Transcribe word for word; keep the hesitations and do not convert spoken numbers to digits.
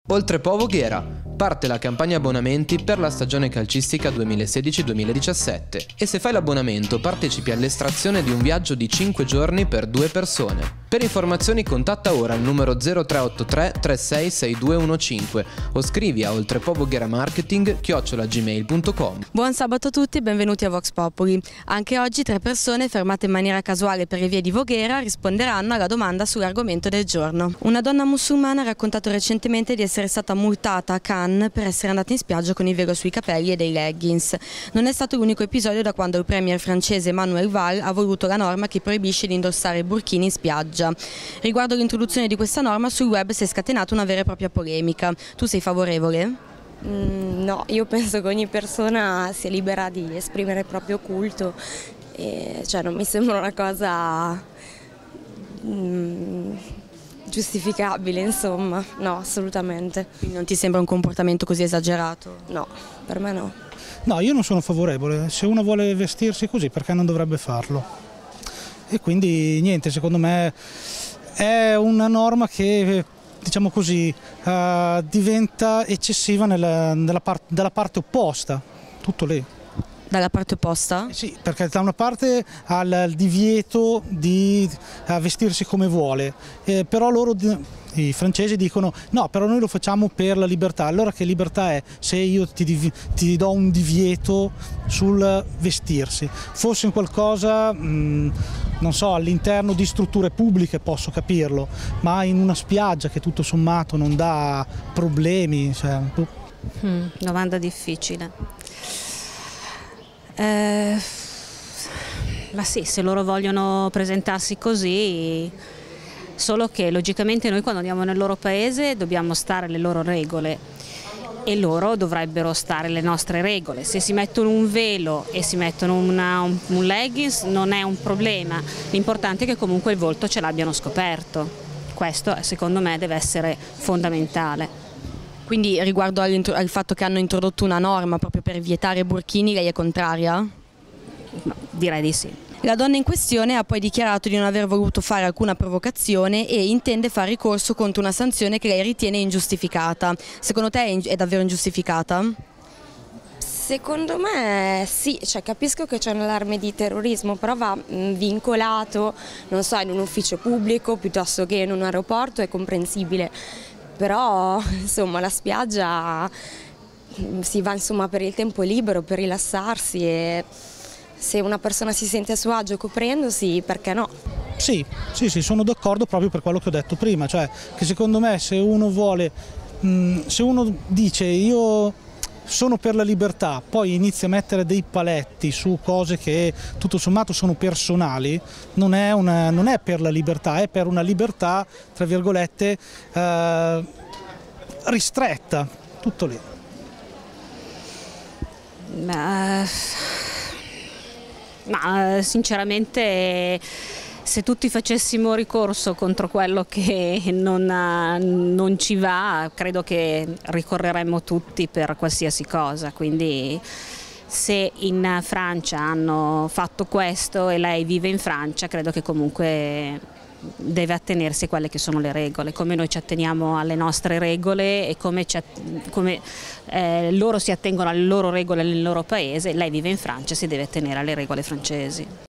Oltrepo Voghera, parte la campagna abbonamenti per la stagione calcistica duemilasedici duemiladiciassette e se fai l'abbonamento partecipi all'estrazione di un viaggio di cinque giorni per due persone. Per informazioni contatta ora il numero zero tre otto tre tre sei sei due uno cinque o scrivi a oltrepovoghieramarketing chiocciola gmail punto com. Buon sabato a tutti e benvenuti a Vox Populi. Anche oggi tre persone fermate in maniera casuale per le vie di Voghera risponderanno alla domanda sull'argomento del giorno. Una donna musulmana ha raccontato recentemente di essere stata multata a Cannes per essere andata in spiaggia con il velo sui capelli e dei leggings. Non è stato l'unico episodio da quando il premier francese Manuel Valls ha voluto la norma che proibisce di indossare burkini in spiaggia. Riguardo l'introduzione di questa norma sul web si è scatenata una vera e propria polemica. Tu sei favorevole? Mm, no, io penso che ogni persona sia libera di esprimere il proprio culto, e, cioè non mi sembra una cosa mm, giustificabile, insomma, no, assolutamente. Quindi non ti sembra un comportamento così esagerato? No, per me no. No, io non sono favorevole, se uno vuole vestirsi così perché non dovrebbe farlo? E quindi niente, secondo me è una norma che, diciamo così, uh, diventa eccessiva nella, nella, part, dalla parte opposta, tutto lì. Dalla parte opposta? Eh sì, perché da una parte ha il divieto di uh, vestirsi come vuole, eh, però loro, i francesi dicono no, però noi lo facciamo per la libertà. Allora che libertà è se io ti, ti do un divieto sul vestirsi? Fosse in qualcosa, mh, non so, all'interno di strutture pubbliche posso capirlo, ma in una spiaggia che tutto sommato non dà problemi. Cioè... Mm, domanda difficile. Eh, ma sì, se loro vogliono presentarsi così, solo che logicamente noi quando andiamo nel loro paese dobbiamo stare alle loro regole e loro dovrebbero stare alle nostre regole. Se si mettono un velo e si mettono una, un, un leggings non è un problema, l'importante è che comunque il volto ce l'abbiano scoperto. Questo secondo me deve essere fondamentale. Quindi riguardo al fatto che hanno introdotto una norma proprio per vietare burkini, lei è contraria? No, direi di sì. La donna in questione ha poi dichiarato di non aver voluto fare alcuna provocazione e intende fare ricorso contro una sanzione che lei ritiene ingiustificata. Secondo te è davvero ingiustificata? Secondo me sì, cioè, capisco che c'è un allarme di terrorismo, però va mh, vincolato, non so, in un ufficio pubblico piuttosto che in un aeroporto, è comprensibile. Però insomma la spiaggia si va insomma per il tempo libero, per rilassarsi, e se una persona si sente a suo agio coprendosi, perché no? Sì, sì, sì, sono d'accordo proprio per quello che ho detto prima, cioè che secondo me se uno vuole, mh, se uno dice io sono per la libertà, poi inizia a mettere dei paletti su cose che tutto sommato sono personali, non è, una, non è per la libertà, è per una libertà, tra virgolette, eh, ristretta, tutto lì. Ma, ma sinceramente se tutti facessimo ricorso contro quello che non, non ci va, credo che ricorreremmo tutti per qualsiasi cosa, quindi se in Francia hanno fatto questo e lei vive in Francia, credo che comunque deve attenersi a quelle che sono le regole, come noi ci atteniamo alle nostre regole e come, ci, come eh, loro si attengono alle loro regole nel loro paese, lei vive in Francia e si deve attenere alle regole francesi.